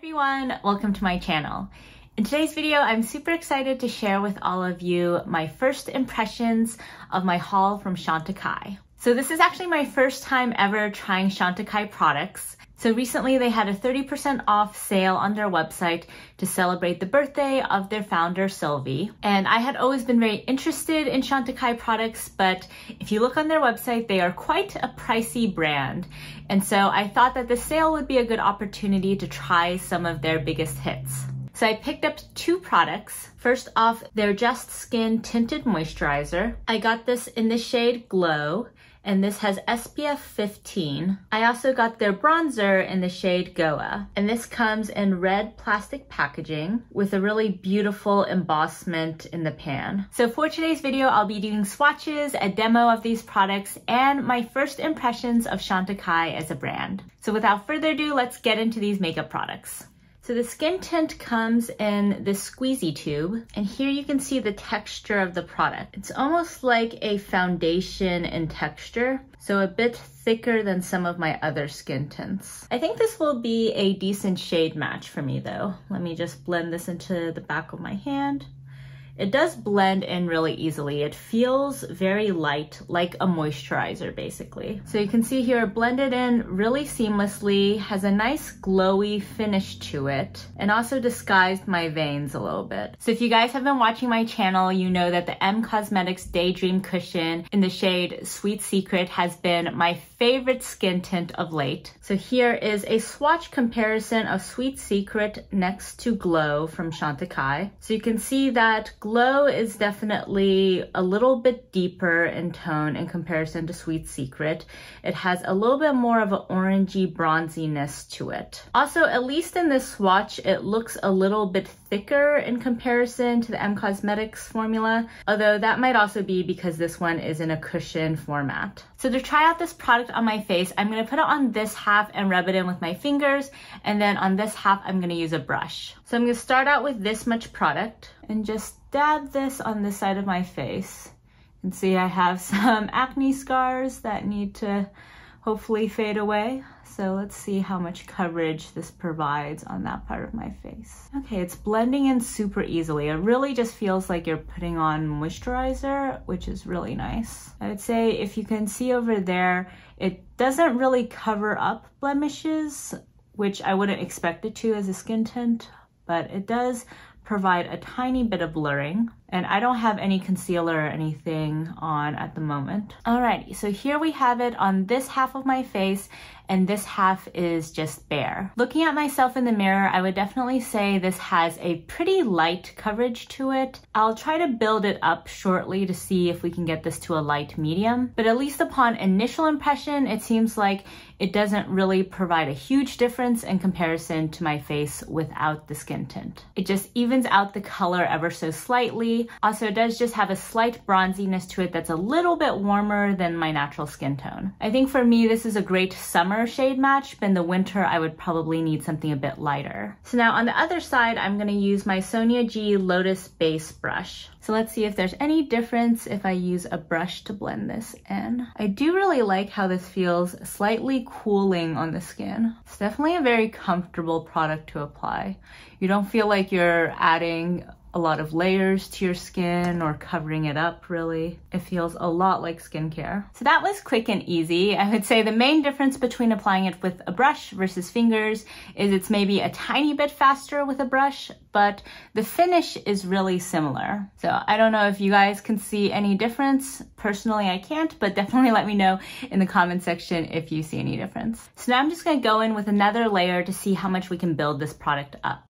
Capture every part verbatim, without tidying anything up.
everyone, welcome to my channel. In today's video, I'm super excited to share with all of you my first impressions of my haul from Chantecaille. So this is actually my first time ever trying Chantecaille products. So recently they had a thirty percent off sale on their website to celebrate the birthday of their founder, Sylvie. And I had always been very interested in Chantecaille products, but if you look on their website, they are quite a pricey brand. And so I thought that the sale would be a good opportunity to try some of their biggest hits. So I picked up two products. First off, their Just Skin Tinted Moisturizer. I got this in the shade Glow, and this has S P F fifteen. I also got their bronzer in the shade Goa, and this comes in red plastic packaging with a really beautiful embossment in the pan. So for today's video, I'll be doing swatches, a demo of these products, and my first impressions of Chantecaille as a brand. So without further ado, let's get into these makeup products. So the skin tint comes in this squeezy tube, and here you can see the texture of the product. It's almost like a foundation in texture, so a bit thicker than some of my other skin tints. I think this will be a decent shade match for me though. Let me just blend this into the back of my hand. It does blend in really easily. It feels very light, like a moisturizer basically. So you can see here, blended in really seamlessly, has a nice glowy finish to it, and also disguised my veins a little bit. So if you guys have been watching my channel, you know that the M Cosmetics Daydream Cushion in the shade Sweet Secret has been my favorite skin tint of late. So here is a swatch comparison of Sweet Secret next to Glow from Chantecaille. So you can see that Glow is definitely a little bit deeper in tone in comparison to Sweet Secret. It has a little bit more of an orangey bronziness to it. Also, at least in this swatch, it looks a little bit thicker in comparison to the M Cosmetics formula, although that might also be because this one is in a cushion format. So to try out this product on my face, I'm going to put it on this half and rub it in with my fingers, and then on this half, I'm going to use a brush. So I'm going to start out with this much product and just dab this on this side of my face. You can see I have some acne scars that need to hopefully fade away. So let's see how much coverage this provides on that part of my face. Okay, it's blending in super easily. It really just feels like you're putting on moisturizer, which is really nice. I would say if you can see over there, it doesn't really cover up blemishes, which I wouldn't expect it to as a skin tint, but it does provide a tiny bit of blurring, and I don't have any concealer or anything on at the moment. Alrighty, so here we have it on this half of my face, and this half is just bare. Looking at myself in the mirror, I would definitely say this has a pretty light coverage to it. I'll try to build it up shortly to see if we can get this to a light medium, but at least upon initial impression, it seems like it doesn't really provide a huge difference in comparison to my face without the skin tint. It just evens out the color ever so slightly. Also, it does just have a slight bronziness to it that's a little bit warmer than my natural skin tone. I think for me, this is a great summer shade match, but in the winter, I would probably need something a bit lighter. So now on the other side, I'm gonna use my Sonia G Lotus Base brush. So let's see if there's any difference if I use a brush to blend this in. I do really like how this feels slightly cooling on the skin. It's definitely a very comfortable product to apply. You don't feel like you're adding a lot of layers to your skin or covering it up really. It feels a lot like skincare. So that was quick and easy. I would say the main difference between applying it with a brush versus fingers is it's maybe a tiny bit faster with a brush, but the finish is really similar. So I don't know if you guys can see any difference. Personally, I can't, but definitely let me know in the comment section if you see any difference. So now I'm just gonna go in with another layer to see how much we can build this product up.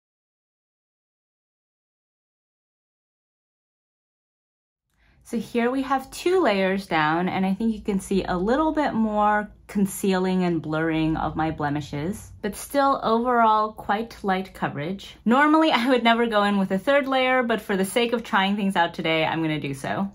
So here we have two layers down, and I think you can see a little bit more concealing and blurring of my blemishes, but still overall quite light coverage. Normally I would never go in with a third layer, but for the sake of trying things out today, I'm gonna do so.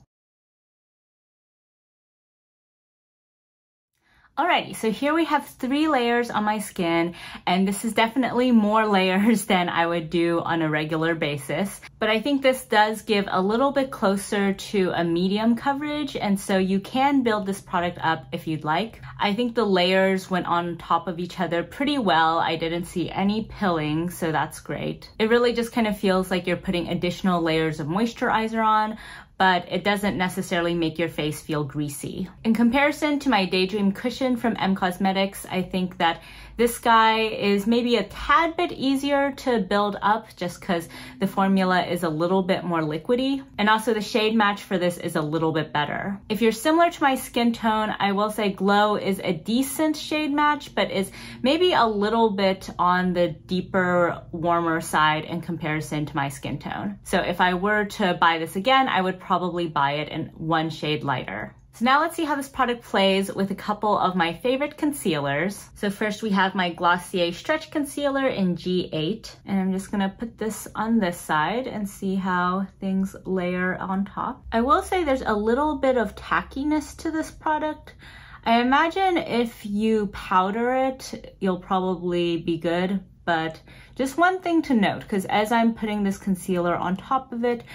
Alrighty, so here we have three layers on my skin, and this is definitely more layers than I would do on a regular basis. But I think this does give a little bit closer to a medium coverage, and so you can build this product up if you'd like. I think the layers went on top of each other pretty well. I didn't see any pilling, so that's great. It really just kind of feels like you're putting additional layers of moisturizer on, but it doesn't necessarily make your face feel greasy. In comparison to my Daydream Cushion from M Cosmetics, I think that this guy is maybe a tad bit easier to build up just because the formula is a little bit more liquidy. And also the shade match for this is a little bit better. If you're similar to my skin tone, I will say Glow is a decent shade match, but is maybe a little bit on the deeper, warmer side in comparison to my skin tone. So if I were to buy this again, I would probably buy it in one shade lighter. So now let's see how this product plays with a couple of my favorite concealers. So first we have my Glossier Stretch Concealer in G eight. And I'm just gonna put this on this side and see how things layer on top. I will say there's a little bit of tackiness to this product. I imagine if you powder it, you'll probably be good. But just one thing to note, because as I'm putting this concealer on top of it,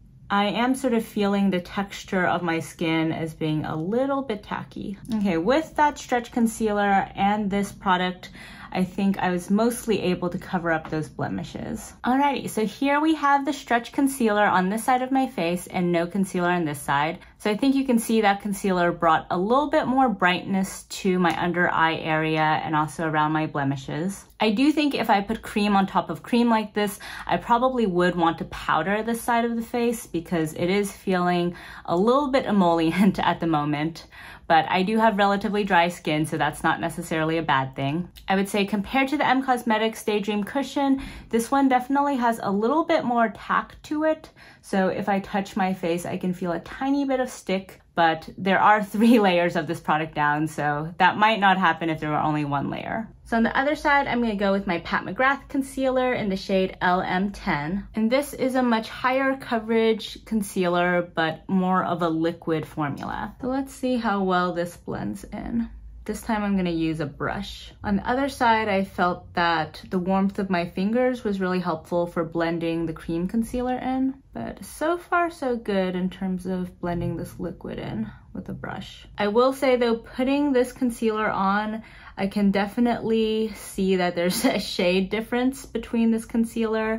I am sort of feeling the texture of my skin as being a little bit tacky. Okay, with that stretch concealer and this product, I think I was mostly able to cover up those blemishes. Alrighty, so here we have the stretch concealer on this side of my face and no concealer on this side. So I think you can see that concealer brought a little bit more brightness to my under eye area and also around my blemishes. I do think if I put cream on top of cream like this, I probably would want to powder this side of the face because it is feeling a little bit emollient at the moment. But I do have relatively dry skin, so that's not necessarily a bad thing. I would say compared to the M Cosmetics Daydream Cushion, this one definitely has a little bit more tack to it. So if I touch my face, I can feel a tiny bit of stick, but there are three layers of this product down, so that might not happen if there were only one layer. So on the other side, I'm gonna go with my Pat McGrath concealer in the shade L M ten. And this is a much higher coverage concealer, but more of a liquid formula. So let's see how well this blends in. This time I'm gonna use a brush. On the other side, I felt that the warmth of my fingers was really helpful for blending the cream concealer in. But so far so good in terms of blending this liquid in with a brush. I will say though, putting this concealer on, I can definitely see that there's a shade difference between this concealer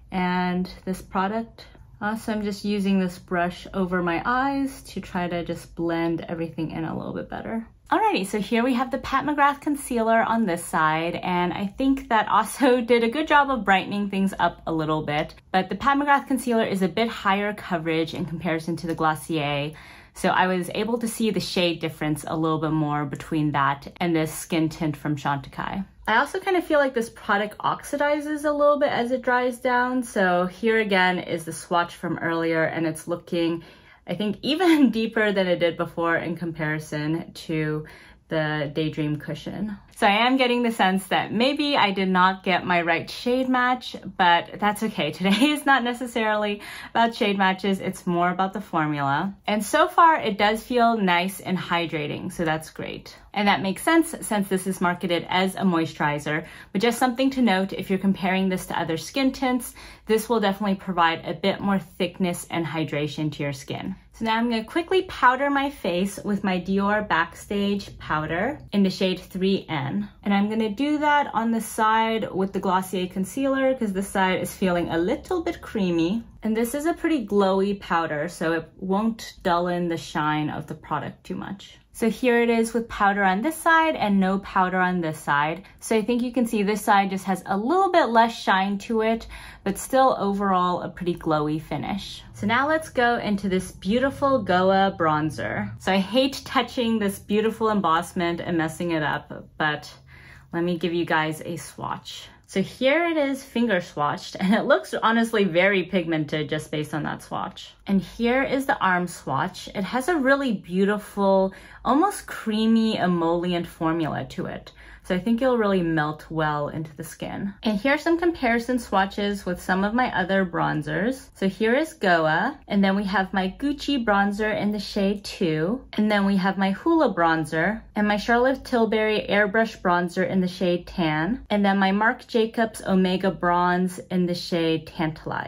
and this product. Uh, so I'm just using this brush over my eyes to try to just blend everything in a little bit better. Alrighty, so here we have the Pat McGrath concealer on this side, and I think that also did a good job of brightening things up a little bit. But the Pat McGrath concealer is a bit higher coverage in comparison to the Glossier, so I was able to see the shade difference a little bit more between that and this skin tint from Chantecaille. I also kind of feel like this product oxidizes a little bit as it dries down, so here again is the swatch from earlier, and it's looking, I think, even deeper than it did before in comparison to the Daydream Cushion. So I am getting the sense that maybe I did not get my right shade match, but that's okay. Today is not necessarily about shade matches, it's more about the formula. And so far it does feel nice and hydrating, so that's great. And that makes sense since this is marketed as a moisturizer, but just something to note, if you're comparing this to other skin tints, this will definitely provide a bit more thickness and hydration to your skin. So now I'm gonna quickly powder my face with my Dior Backstage powder in the shade three N. And I'm gonna do that on the side with the Glossier concealer because this side is feeling a little bit creamy. And this is a pretty glowy powder, so it won't dull the shine of the product too much. So here it is with powder on this side and no powder on this side. So I think you can see this side just has a little bit less shine to it, but still overall a pretty glowy finish. So now let's go into this beautiful Goa bronzer. So I hate touching this beautiful embossment and messing it up, but let me give you guys a swatch. So here it is finger swatched, and it looks honestly very pigmented just based on that swatch. And here is the arm swatch. It has a really beautiful, almost creamy emollient formula to it. So I think it'll really melt well into the skin. And here are some comparison swatches with some of my other bronzers. So here is Goa, and then we have my Gucci bronzer in the shade two, and then we have my Hoola bronzer, and my Charlotte Tilbury airbrush bronzer in the shade Tan, and then my Marc Jacobs Omega bronze in the shade Tantalize.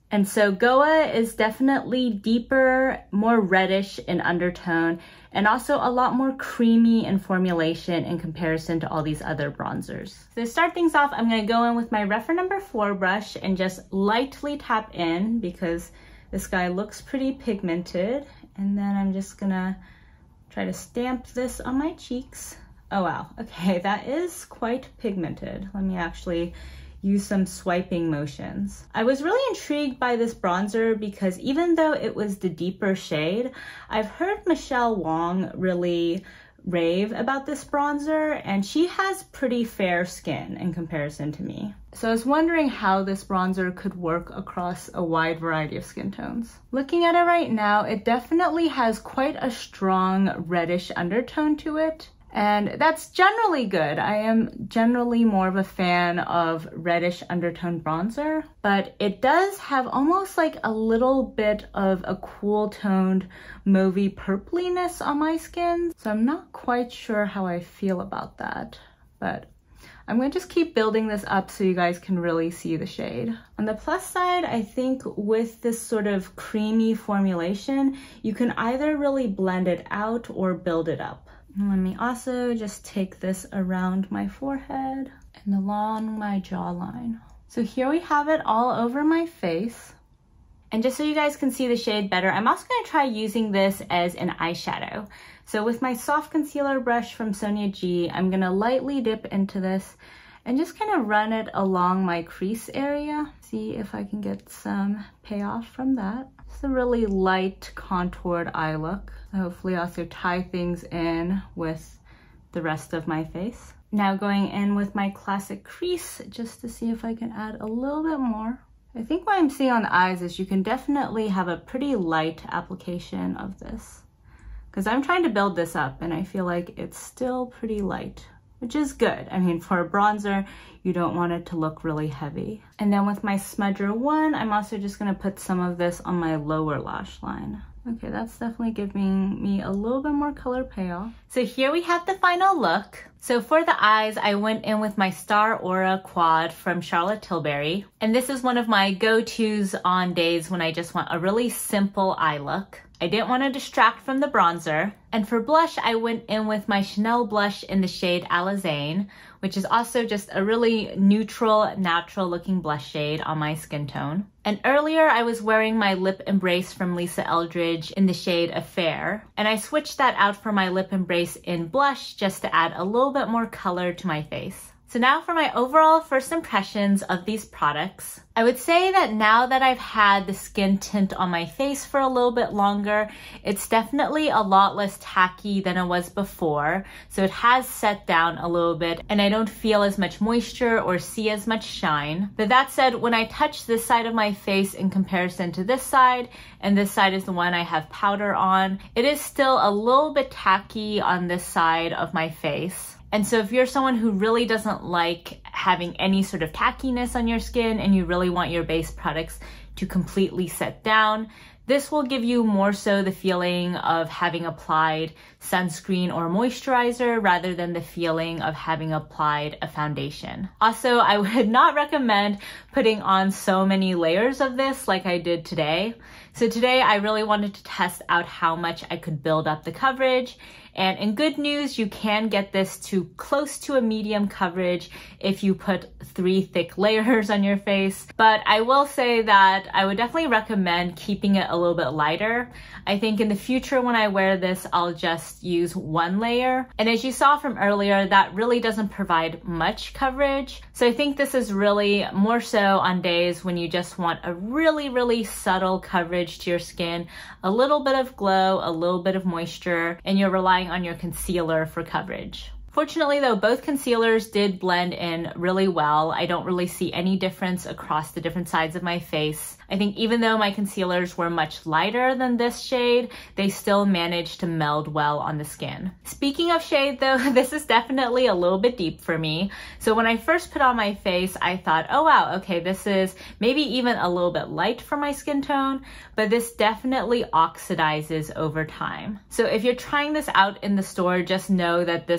And so Goa is definitely deeper, more reddish in undertone, and also a lot more creamy in formulation in comparison to all these other bronzers. So to start things off, I'm gonna go in with my Rephr number four brush and just lightly tap in because this guy looks pretty pigmented. And then I'm just gonna try to stamp this on my cheeks. Oh wow, okay, that is quite pigmented. Let me actually use some swiping motions. I was really intrigued by this bronzer because even though it was the deeper shade, I've heard Michelle Wong really rave about this bronzer, and she has pretty fair skin in comparison to me. So I was wondering how this bronzer could work across a wide variety of skin tones. Looking at it right now, it definitely has quite a strong reddish undertone to it. And that's generally good. I am generally more of a fan of reddish undertone bronzer, but it does have almost like a little bit of a cool toned mauvey purpliness on my skin. So I'm not quite sure how I feel about that, but I'm gonna just keep building this up so you guys can really see the shade. On the plus side, I think with this sort of creamy formulation, you can either really blend it out or build it up. Let me also just take this around my forehead and along my jawline. So here we have it all over my face. And just so you guys can see the shade better, I'm also going to try using this as an eyeshadow. So with my soft concealer brush from Sonia G, I'm going to lightly dip into this and just kind of run it along my crease area. See if I can get some payoff from that. It's a really light contoured eye look. Hopefully also tie things in with the rest of my face. Now going in with my classic crease just to see if I can add a little bit more. I think what I'm seeing on the eyes is you can definitely have a pretty light application of this, because I'm trying to build this up and I feel like it's still pretty light, which is good. I mean, for a bronzer, you don't want it to look really heavy. And then with my Smudger one, I'm also just gonna put some of this on my lower lash line. Okay, that's definitely giving me a little bit more color payoff. So here we have the final look. So for the eyes, I went in with my Star Aura Quad from Charlotte Tilbury. And this is one of my go-tos on days when I just want a really simple eye look. I didn't want to distract from the bronzer. And for blush, I went in with my Chanel blush in the shade Alizane, which is also just a really neutral, natural looking blush shade on my skin tone. And earlier I was wearing my Lip Embrace from Lisa Eldridge in the shade Affair. And I switched that out for my Lip Embrace in blush just to add a little bit more color to my face. So now for my overall first impressions of these products. I would say that now that I've had the skin tint on my face for a little bit longer, it's definitely a lot less tacky than it was before. So it has set down a little bit and I don't feel as much moisture or see as much shine. But that said, when I touch this side of my face in comparison to this side, and this side is the one I have powder on, it is still a little bit tacky on this side of my face. And so if you're someone who really doesn't like having any sort of tackiness on your skin and you really want your base products to completely set down, this will give you more so the feeling of having applied sunscreen or moisturizer rather than the feeling of having applied a foundation. Also, I would not recommend putting on so many layers of this like I did today. So today I really wanted to test out how much I could build up the coverage. And in good news, you can get this to close to a medium coverage if you put three thick layers on your face. But I will say that I would definitely recommend keeping it a little bit lighter. I think in the future when I wear this, I'll just use one layer. And as you saw from earlier, that really doesn't provide much coverage. So I think this is really more so on days when you just want a really, really subtle coverage to your skin, a little bit of glow, a little bit of moisture, and you're relying on your concealer for coverage. Fortunately though, both concealers did blend in really well. I don't really see any difference across the different sides of my face. I think even though my concealers were much lighter than this shade, they still managed to meld well on the skin. Speaking of shade though, this is definitely a little bit deep for me. So when I first put on my face, I thought, oh wow, okay, this is maybe even a little bit light for my skin tone, but this definitely oxidizes over time. So if you're trying this out in the store, just know that this product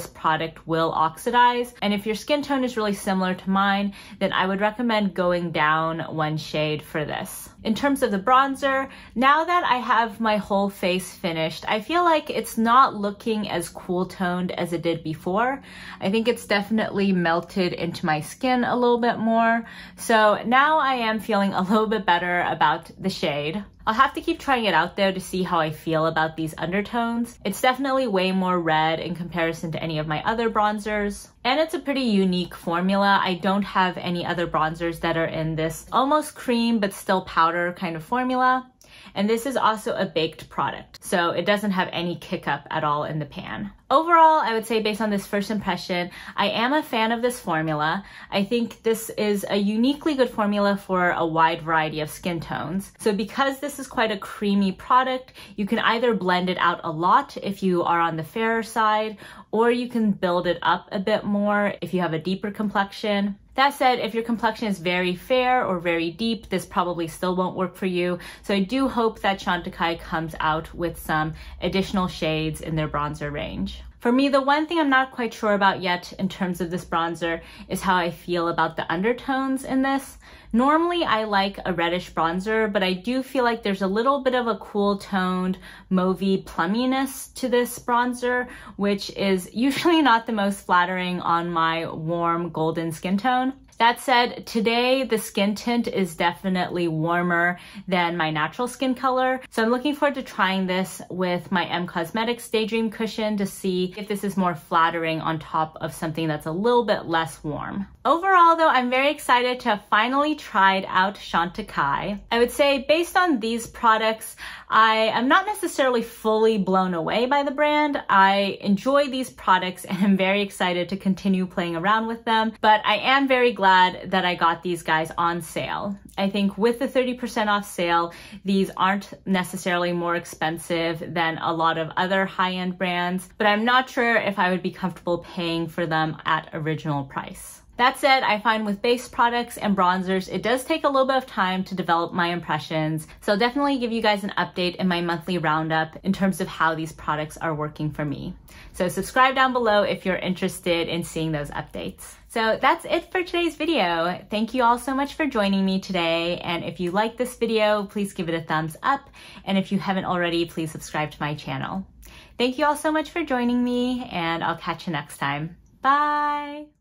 product will oxidize. And if your skin tone is really similar to mine, then I would recommend going down one shade for this. In terms of the bronzer, now that I have my whole face finished, I feel like it's not looking as cool toned as it did before. I think it's definitely melted into my skin a little bit more. So now I am feeling a little bit better about the shade. I'll have to keep trying it out though to see how I feel about these undertones. It's definitely way more red in comparison to any of my other bronzers. And it's a pretty unique formula. I don't have any other bronzers that are in this almost cream but still powder kind of formula. And this is also a baked product, so it doesn't have any kick up at all in the pan. Overall, I would say based on this first impression, I am a fan of this formula. I think this is a uniquely good formula for a wide variety of skin tones. So because this is quite a creamy product, you can either blend it out a lot if you are on the fairer side, or you can build it up a bit more if you have a deeper complexion. That said, if your complexion is very fair or very deep, this probably still won't work for you. So I do hope that Chantecaille comes out with some additional shades in their bronzer range. For me, the one thing I'm not quite sure about yet in terms of this bronzer is how I feel about the undertones in this. Normally I like a reddish bronzer, but I do feel like there's a little bit of a cool toned mauvey plumminess to this bronzer, which is usually not the most flattering on my warm golden skin tone. That said, today the skin tint is definitely warmer than my natural skin color. So I'm looking forward to trying this with my M Cosmetics Daydream Cushion to see if this is more flattering on top of something that's a little bit less warm. Overall though, I'm very excited to have finally tried out Chantecaille. I would say based on these products, I am not necessarily fully blown away by the brand. I enjoy these products and I'm very excited to continue playing around with them, but I am very glad that I got these guys on sale. I think with the thirty percent off sale, these aren't necessarily more expensive than a lot of other high-end brands, but I'm not sure if I would be comfortable paying for them at original price. That said, I find with base products and bronzers, it does take a little bit of time to develop my impressions. So I'll definitely give you guys an update in my monthly roundup in terms of how these products are working for me. So subscribe down below if you're interested in seeing those updates. So that's it for today's video. Thank you all so much for joining me today. And if you like this video, please give it a thumbs up. And if you haven't already, please subscribe to my channel. Thank you all so much for joining me, and I'll catch you next time. Bye.